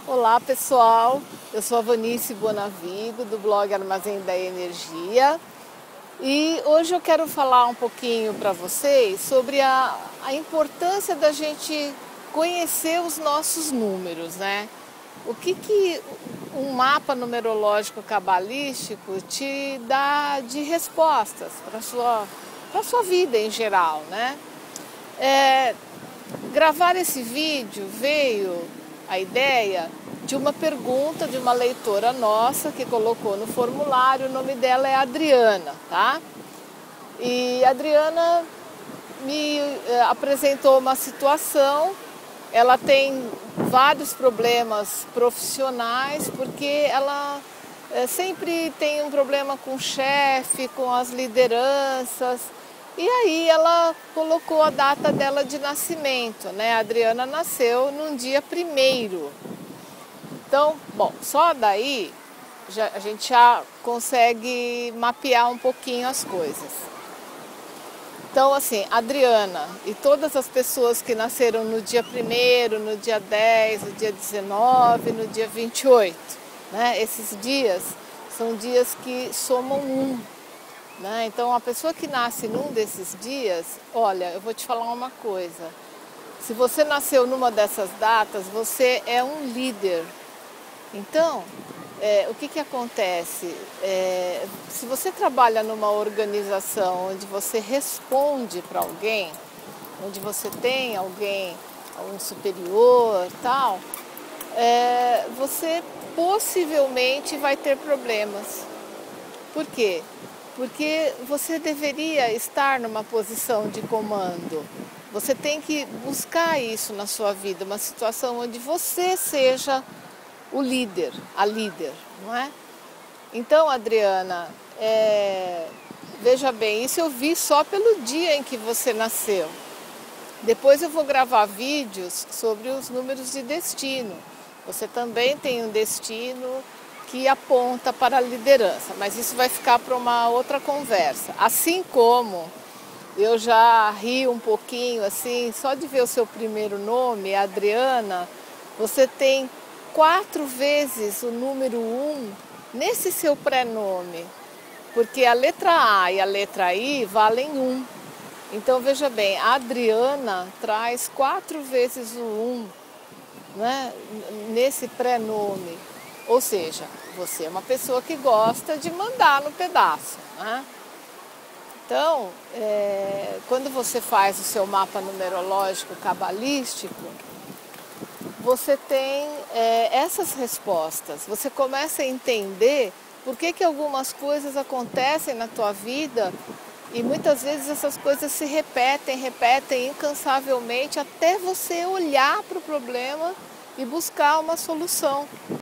Olá pessoal, eu sou a Vanice Bonavigo do blog Armazém da Energia e hoje eu quero falar um pouquinho para vocês sobre a importância da gente conhecer os nossos números, né? O que um mapa numerológico cabalístico te dá de respostas para a sua vida em geral, né? Gravar esse vídeo veio a ideia de uma pergunta de uma leitora nossa que colocou no formulário. O nome dela é Adriana, tá? E a Adriana me apresentou uma situação. Ela tem vários problemas profissionais porque ela sempre tem um problema com o chefe, com as lideranças. E aí ela colocou a data dela de nascimento, né? A Adriana nasceu num dia 1º. Então, bom, só daí a gente já consegue mapear um pouquinho as coisas. Então, assim, Adriana e todas as pessoas que nasceram no dia 1º, no dia 10, no dia 19, no dia 28, né? Esses dias são dias que somam 1. Né? Então, a pessoa que nasce num desses dias, olha, eu vou te falar uma coisa. Se você nasceu numa dessas datas, você é um líder. Então, o que acontece? Se você trabalha numa organização onde você responde para alguém, onde você tem alguém, um superior, tal, você possivelmente vai ter problemas. Por quê? Porque você deveria estar numa posição de comando. Você tem que buscar isso na sua vida, uma situação onde você seja o líder, a líder, não é? Então, Adriana, veja bem, isso eu vi só pelo dia em que você nasceu. Depois eu vou gravar vídeos sobre os números de destino. Você também tem um destino que aponta para a liderança, mas isso vai ficar para uma outra conversa. Assim como eu já ri um pouquinho, assim, só de ver o seu primeiro nome, Adriana, você tem 4 vezes o número 1 nesse seu pré-nome, porque a letra A e a letra I valem 1. Então, veja bem, a Adriana traz 4 vezes o 1, né, nesse pré-nome. Ou seja, você é uma pessoa que gosta de mandar no pedaço, né? Então, quando você faz o seu mapa numerológico cabalístico, você tem essas respostas. Você começa a entender por que algumas coisas acontecem na tua vida e muitas vezes essas coisas se repetem incansavelmente até você olhar para o problema e buscar uma solução.